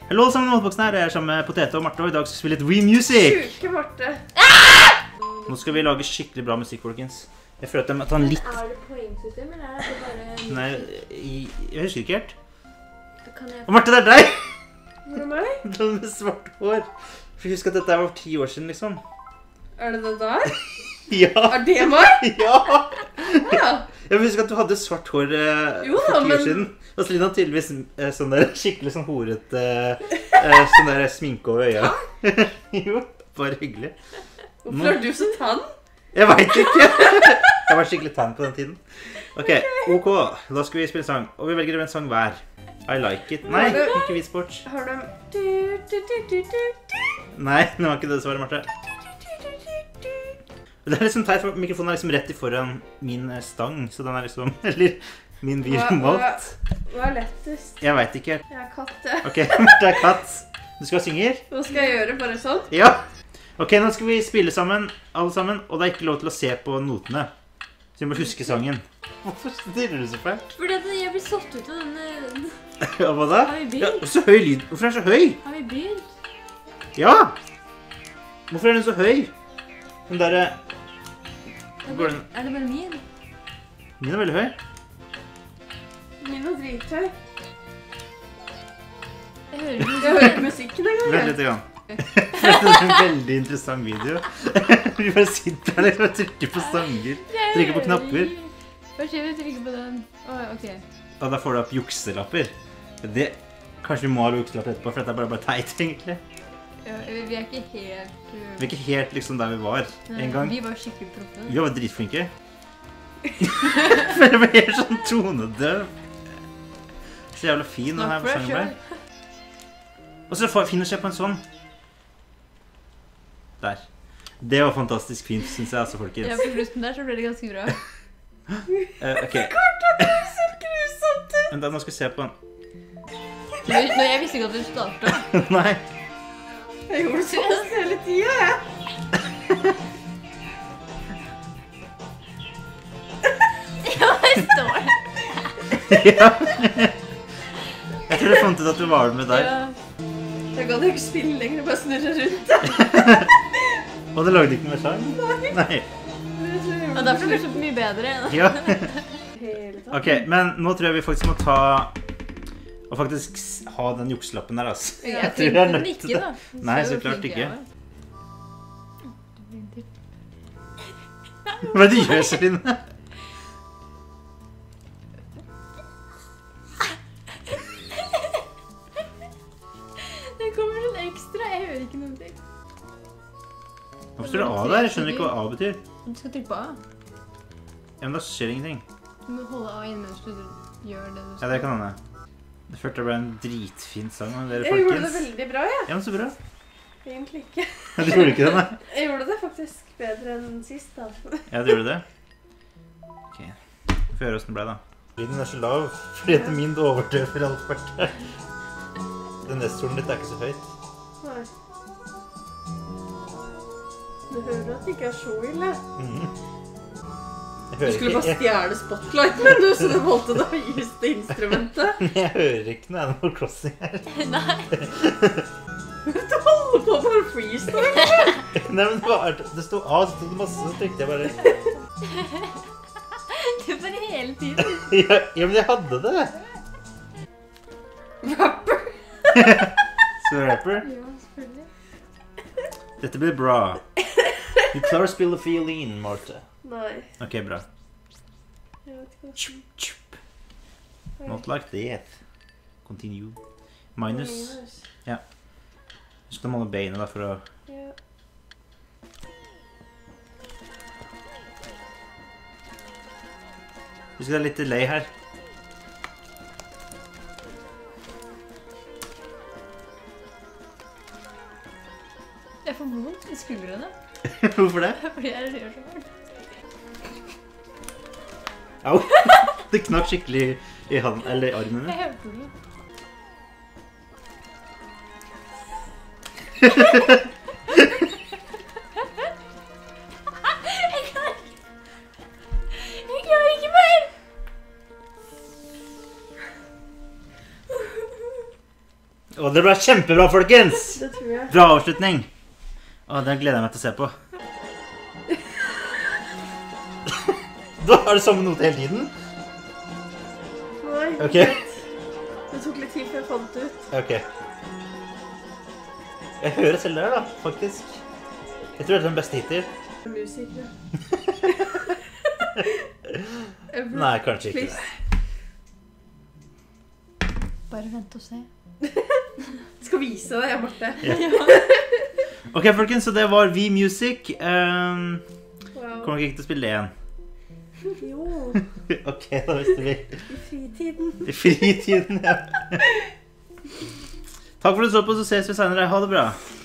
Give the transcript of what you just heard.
Hallo alle sammen, Målboksen her. Jeg er sammen med Potete og Marte, og i dag skal vi spille et Wii-music. Sjuke Marte. Nå skal vi lage skikkelig bra musikk, folkens. Jeg føler at jeg må ta en litt... Er det poengsystem, eller er det bare... Nei, jeg husker ikke helt. Kan jeg... Og Marte, det er deg! Hvor er meg? Du med svart hår. For husk at dette var 10 år siden, liksom. Er det det der? Ja. Er det meg? Ja. Ja. Jeg husker at du hadde svart hår for 10 år siden. Og så ligner han tydeligvis sånn der skikkelig sånn horet, sånn der sminke over øya. Jo, bare hyggelig. Hvorfor er du så tann? Jeg vet ikke. Jeg var skikkelig tann på den tiden. Ok, ok. Da skal vi spille sang. Og vi velger en sang hver. I like it. Nei, ikke Wii Sports. Har du... Nei, det var ikke det svaret, Marte. Det er liksom teit, for mikrofonen er liksom rett i foran min stang, så den er liksom, eller min Wii-remote. Hva er lettest? Jeg vet ikke. Jeg er katt. Ok, Marte er katt. Du skal synge? Hva skal jeg gjøre? Bare sånn? Ja. Ok, nå skal vi spille sammen, alle sammen, og det er ikke lov til å se på notene. Så vi må huske sangen. Hvorfor stirrer du så fælt? Fordi at jeg blir satt ut av denne... Ja, hva da? Har vi begynt? Ja, så høy lyd. Hvorfor er den så høy? Har vi begynt? Ja! Hvorfor er den så høy? Den der... Er det bare min? Min er veldig høy. Min er drithøy. Jeg hører Jeg hører ikke musikken engang. Vent litt grann. Det er en veldig interessant video. Vi bare sitter her liksom og trykker på sanger. Trykker på knapper. Hva skjer hvis vi trykker på den? Ok. Og da får du opp jukselapper. Det... Kanskje vi må ha jukselapper etterpå, for dette er bare teit, egentlig. Ja, vi er ikke helt... Vi er ikke helt liksom der vi var en gang. Vi var skikkelig proffe. Vi var dritflinke. For jeg var helt sånn tonedøv. Så jævla fin denne her sangen ble. Og så fin å se på en sånn. Der. Det var fantastisk fint, synes jeg altså, folkens. Ja, på slutten der så ble det ganske bra. Ok. Det ser grusomt ut. Men da nå skal vi se på den. Nå, jeg visste ikke at du startet. Nei. Jeg gjorde sånn hele tiden, jeg. Ja, jeg står der. Ja. Jeg tror jeg fant ut at du var med der. Ja. Jeg kan ikke spille lenger, bare snurre rundt. Og du lagde ikke noe mer sang? Nei. Og derfor ble det så mye bedre. Ja. Hele tatt. Ok, men nå tror jeg vi faktisk må ta... Og faktisk ha den jukselappen der, altså. Jeg tror jeg er tenkte nødt den til ikke, det. da. Nei, Se så hvor klart flink ikke. jeg var. Hva er det du gjør, Celine? Det kommer sånn ekstra, jeg hører ikke noen ting. Hvorfor står det A der? Jeg skjønner ikke hva A betyr. Du skal trykke på A. Ja, men da skjer ingenting. Du må holde A inn mens du gjør det du Ja, skal. det kan hende. Det følte jeg ble en dritfin sang av dere, Jeg gjorde det folkens. veldig bra, jeg. Ja, men så bra. Egentlig ikke. Du gjorde ikke det, nei? Jeg gjorde det faktisk bedre enn sist, da. Ja, du gjorde det? Ok. Vi får høre hvordan det ble, da. Lyden er så lav, fordi at min overdøver alt hvert. Den nestorten ditt er ikke så høyt. Nei. Du hører at det ikke er så ille. Jeg Du hører skulle bare ikke, stjerne spotlighten, men du, så du valgte det høyeste instrumentet. jeg hører ikke noe Animal Crossing her. Nei. Du holder på med freestyle. Nei, men det stod A, så stod det masse, så trykte jeg bare. Du bare hele tiden. Ja, men jeg hadde det. Rapper. Så rapper. Ja, selvfølgelig. Dette blir bra. Du klarer å spille fiolin, Marte. Nei, Ok, bra. jeg vet ikke hva Chup, chup. Not like that. Continue. Minus. Du skal måle beinet da for å... Ja. Du skal ha litt delay her. Jeg får vondt i skuldrene. Hvorfor det? Fordi jeg gjør så hardt. Au. Det knakk skikkelig i armen Jeg min. hørte det. Jeg klarer ikke mer! Å, Og det ble kjempebra, folkens! Det tror jeg. Bra avslutning. Det gleder jeg meg til å se på. Da er det samme note hele tiden? Nei. Ok. Det tok litt tid før jeg fant det ut. Ok. Jeg hører selv der da, faktisk. Jeg tror det er den beste hittil. Musikere. Nei, kanskje ikke det. Bare vent og se. Jeg skal vise deg, jeg, Marte. Ja. Ok, folkens, så det var V-Music. Kommer dere ikke til å spille det igjen? Jo. Ok, da visste vi. I fritiden. I fritiden, ja. Takk for at du så på, så ses vi senere. Ha det bra.